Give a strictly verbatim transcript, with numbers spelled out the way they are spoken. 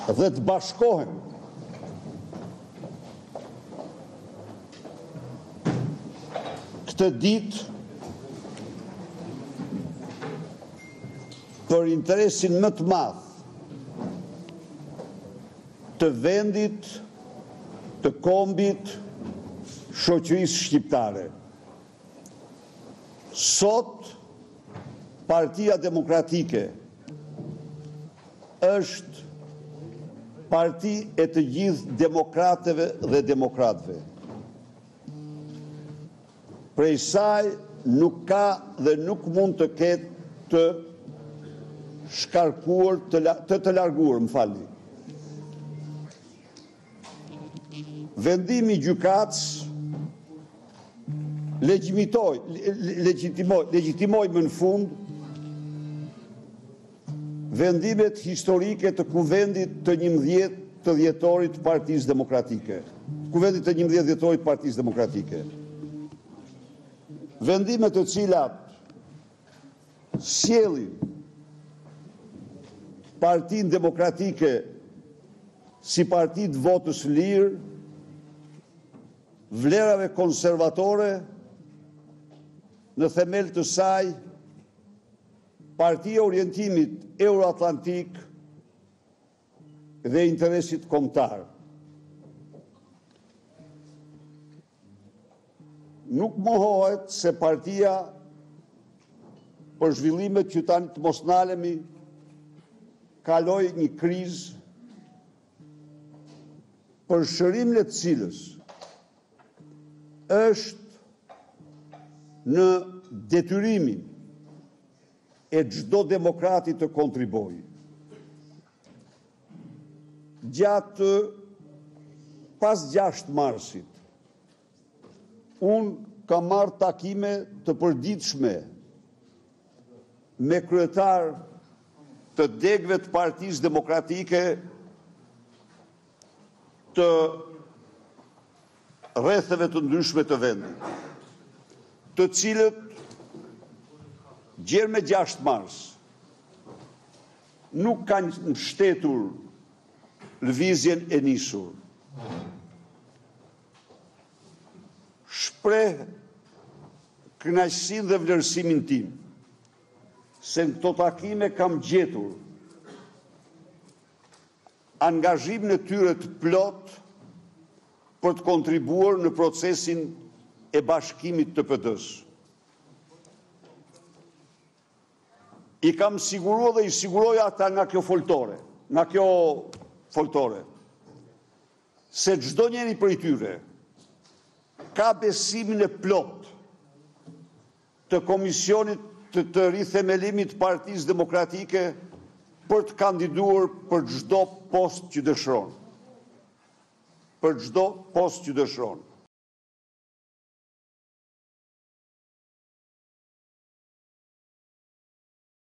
dhe të bashkohen këtë ditë për interesin më të madh të vendit, të kombit, shoqërisë shqiptare. Sot, Partia Demokratike është parti e të gjithë demokratëve dhe demokratëve. Prej saj nuk ka dhe nuk mund të ketë të shkarkuar, të, të, të larguar, më falni. Vendimi i gjykatës legjitimoi, legjitimoi, legjitimoi më në fund vendimet historike të kuvendit të njëmbëdhjetë të dhjetorit të Partisë Demokratike. Kuvendit të njëmbëdhjetë dhjetorit të Partisë Demokratike. Vendimet të cilat sjellin Partinë Demokratike si parti të votës lirë, vlerave konservatore, në themel të saj Partia e Orientimit Euroatlantik dhe interesit kombëtar. Nuk mohohet se partia për zhvillimet që tani të mos nalemi kaloi një krizë për shërimin e të cilës është në detyrimin e çdo demokrati të kontribuojë. Gjatë pas gjashtë marsit, unë kam marrë takime të përditshme me kryetar të degëve të Partisë Demokratike të rrethave të ndryshme të vendit, të cilët gjerë me gjashtë mars nuk kanë mbështetur lëvizjen e nisur. Shpreh kënaqësinë dhe vlerësimin tim se në këto takime kam gjetur angazhimin e tyre të plot për të kontribuar në procesin e bashkimit të P D-s. I kam siguruar dhe i siguroj ata nga kjo foltore, nga kjo foltore, se çdo njeri prej tyre ka besimin e plot të komisionit të, të rithemelimit të Partisë Demokratike për të kandiduar për çdo post që dëshiron. Për çdo post që dëshiron.